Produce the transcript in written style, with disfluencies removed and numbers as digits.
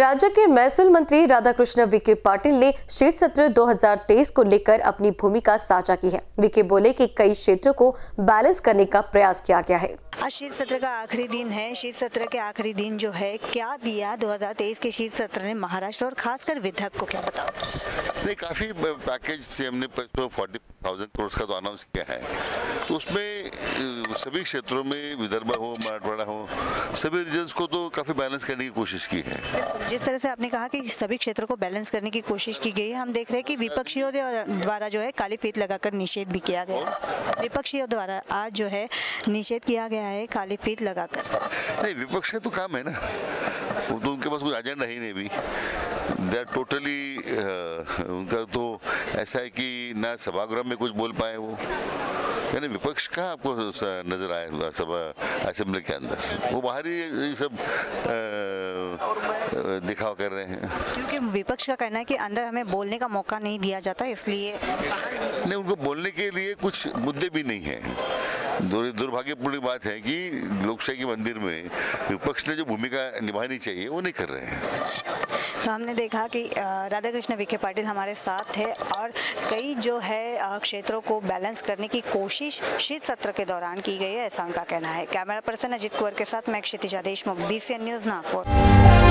राज्य के महसूल मंत्री राधाकृष्ण विखे पाटिल ने शीत सत्र 2023 को लेकर अपनी भूमिका साझा की है। विखे बोले कि कई क्षेत्रों को बैलेंस करने का प्रयास किया गया है। आज शीत सत्र का आखिरी दिन है। शीत सत्र के आखिरी दिन जो है क्या दिया 2023 के शीत सत्र ने महाराष्ट्र और खासकर विदर्भ को, क्या बताओ? नहीं, काफ़ी पैकेज से हमने 40,000 करोड़ का तो अनाउंस किया है, तो उसमें सभी क्षेत्रों में विदर्भ हो, मराठवाड़ा हो, सभी रीजन्स को तो काफ़ी बैलेंस करने की कोशिश की है। जिस तरह से आपने कहा कि सभी क्षेत्रों को बैलेंस करने की कोशिश की गई है, हम देख रहे हैं कि विपक्षियों द्वारा जो है काली फीत लगाकर निषेध भी किया गया। विपक्षियों द्वारा आज जो है निषेध किया गया है काली फीत लगाकर। नहीं, विपक्ष का तो काम है ना, वो तो उनके पास कोई एजेंडा ही नहीं भी। दे आर टोटली उनका तो ऐसा है कि ना सभागृह में कुछ बोल पाए वो, यानी विपक्ष का आपको नजर आए सभा असेंबली के अंदर, वो बाहर ही सब दिखावा कर रहे हैं। क्योंकि विपक्ष का कहना है कि अंदर हमें बोलने का मौका नहीं दिया जाता, इसलिए नहीं, उनको बोलने के लिए कुछ मुद्दे भी नहीं है। दुर्भाग्यपूर्ण बात है कि लोकशाही के मंदिर में विपक्ष ने जो भूमिका निभानी चाहिए वो नहीं कर रहे हैं। तो हमने देखा कि राधाकृष्ण विखे पाटिल हमारे साथ है और कई जो है क्षेत्रों को बैलेंस करने की कोशिश शीत सत्र के दौरान की गई है, ऐसा उनका कहना है। कैमरा पर्सन अजित कुंवर के साथ मैं क्षितिजा देशमुख, BCN न्यूज़, नागपुर।